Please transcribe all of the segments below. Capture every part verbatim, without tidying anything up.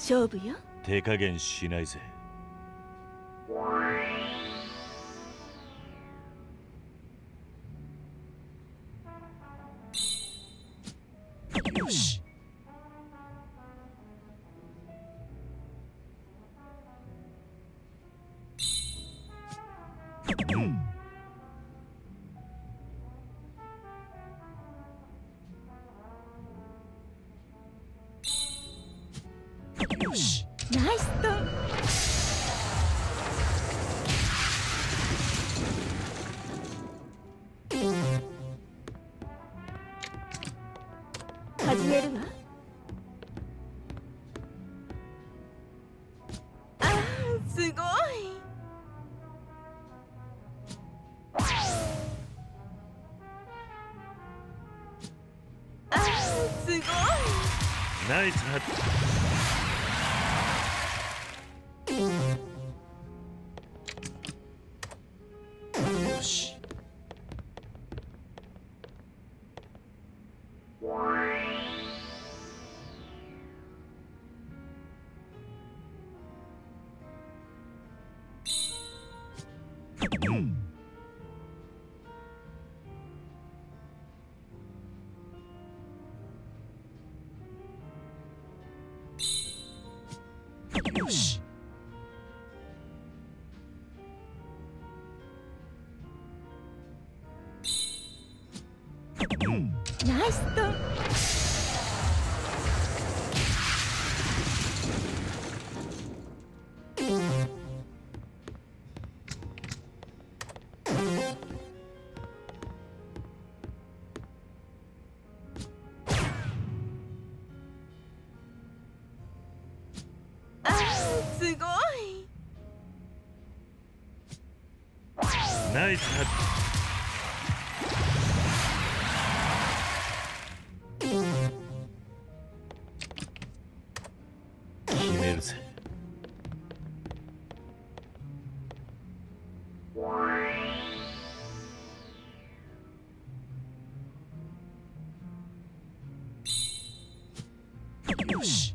勝負よ。 手加減しないぜ。よし。うん。よし。 ナイストン。始めるわ。あー、すごい。あー、すごい。 ナイスハット。よし。うん。よし。うん。 ナイストン。あー、すごい。 ナイスハット。決めるぜ。よし。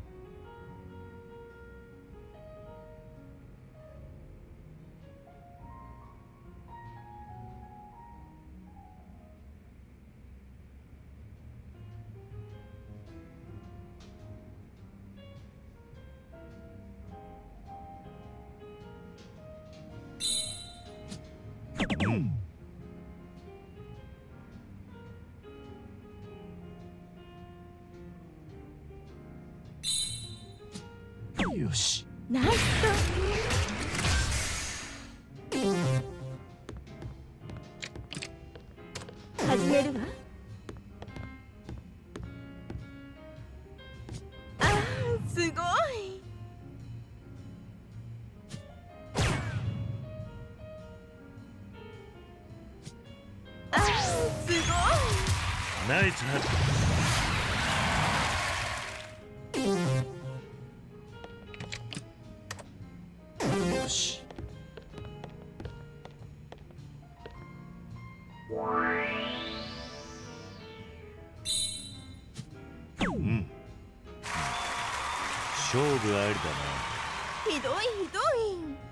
うん。よし。 ナイストン。始めるわ。あー、すごい。あー、すごい。 ナイスハット。よし。うん。勝負ありだな。 ひどいひどい。